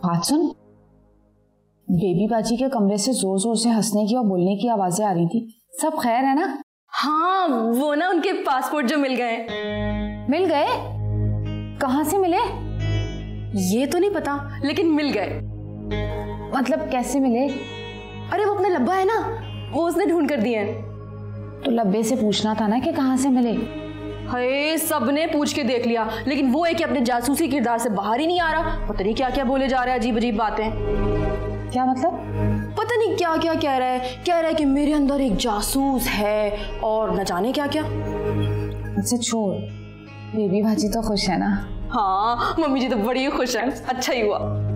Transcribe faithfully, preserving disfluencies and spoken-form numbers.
बात सुन, बेबी बाजी के कमरे से जोर जोर से हंसने की और बोलने की आवाजें आ रही थी। सब खैर है ना? हाँ, वो ना उनके पासपोर्ट जो मिल गए। मिल गए? कहाँ से मिले? ये तो नहीं पता, लेकिन मिल गए। मतलब कैसे मिले? अरे वो अपना लब्बा है ना, वो उसने ढूंढ कर दिए हैं। तो लब्बे से पूछना था ना कि कहाँ से मिले। हाय, सबने पूछ के देख लिया, लेकिन वो है कि अपने जासूसी किरदार से बाहर ही नहीं आ रहा। पता नहीं क्या क्या बोले जा रहा है, अजीब अजीब बातें। क्या मतलब? पता नहीं क्या क्या कह रहा है। कह रहा है कि मेरे अंदर एक जासूस है और न जाने क्या क्या। अच्छा छोड़, बेबी भाजी तो खुश है ना? हाँ, मम्मी जी तो बड़ी खुश है। अच्छा ही हुआ।